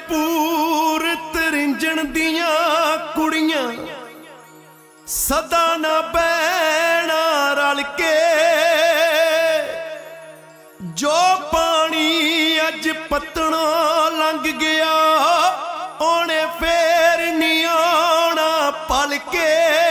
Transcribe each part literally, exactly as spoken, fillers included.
भरपूर तरिंजण दियां कुड़ियां सदा ना बैणा रल के। जो पानी अज पतना लंघ गया ओने फेर नहीं आना पल के।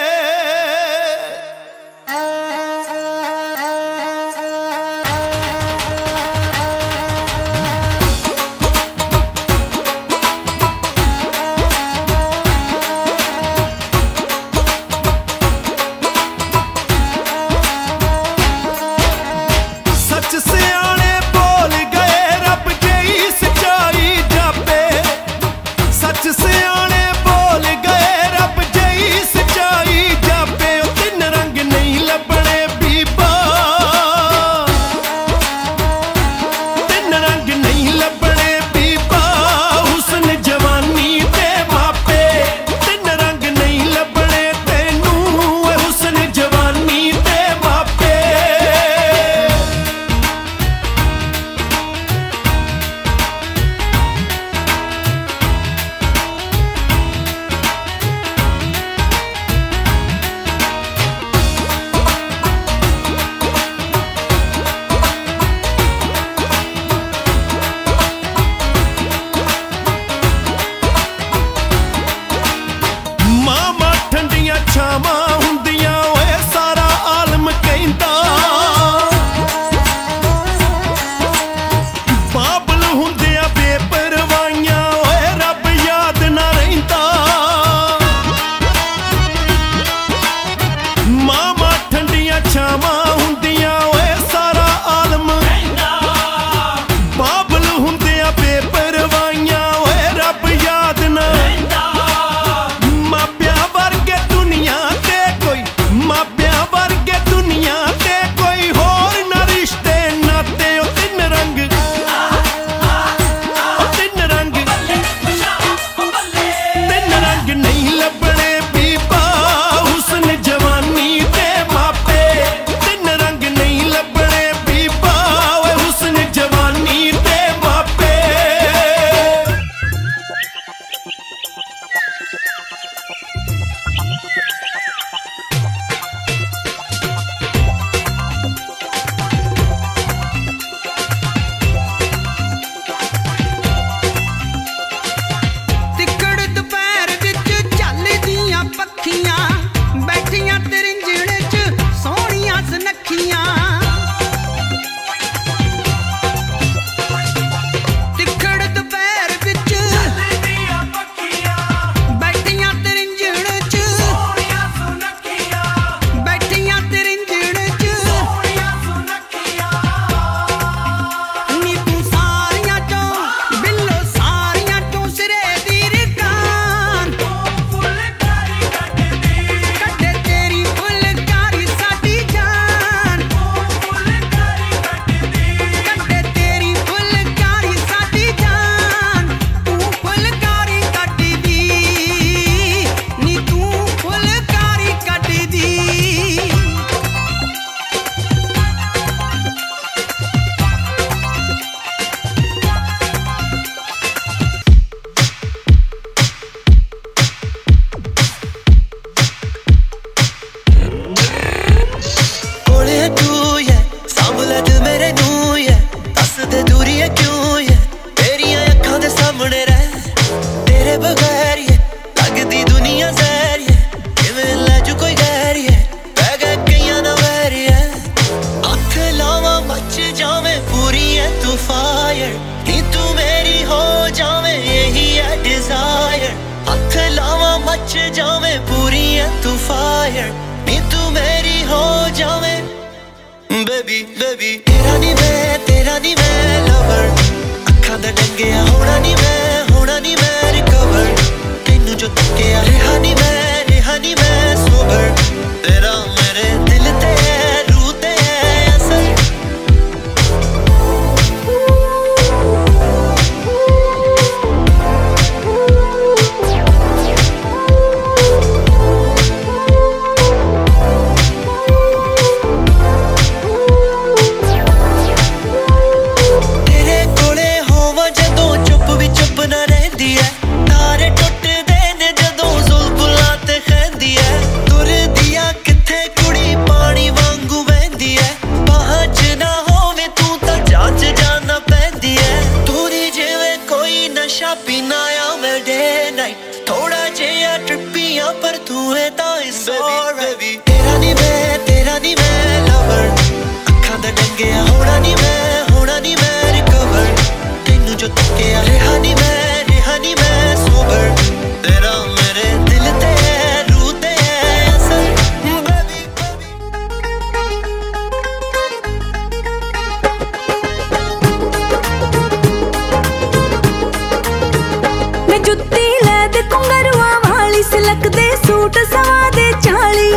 Baby, baby, तेरा नहीं मैं, तेरा नहीं मैं lover, अखां दा डंगिया होना नहीं मैं, होना नहीं मैं recover, तेनू जो तकिया रेहा नहीं मैं, रेहा नहीं मैं sober, तेरा मेरे दिल ते है, रूह ते है असर। तेरे कोले होवां जदों चुप भी चुप ना रहंदी नशा पीना या मैं डे नाइट थोड़ा जिहा ट्रिपियां पर तू है तो इट्स ऑलराइट तेरा नी मैं तेरा नी मैं लवर अखां दा डंगिया होना नी मैं होना नी मैं रिकवर तैनू जो तकिया रहा नी मैं रहा नी मैं सोबर तेरा मेरे दिल ते है रूह ते है असर बेबी मैं जुत्ती लै दे घुंघरुआ वाली सिलक दे सूट सवा दे चाली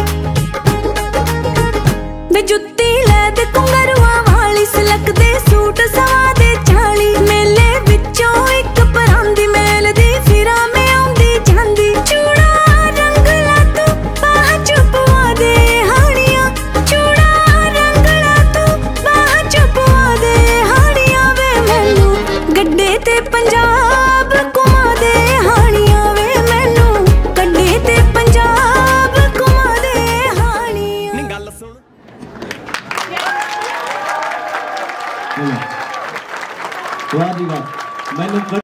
मैं जुत्ती लै दे घुंघरुआ वाली सिलक दे सूट सवा दे चाली मेले विचों इक परांदी मेल दी फिरा मैं आउंदी जांदी चूड़ा रंग ला तू बाह चुपवा दे हानिया चूड़ा रंग ला तू बाह चुपवा दे हानिया वे मैनू गड्डे ते पंजाब घुमा दे हानिया वे मैनू गड्डे ते पंजाब घुमा दे हानिया नी गल सुन वाह जी वाह। मैंने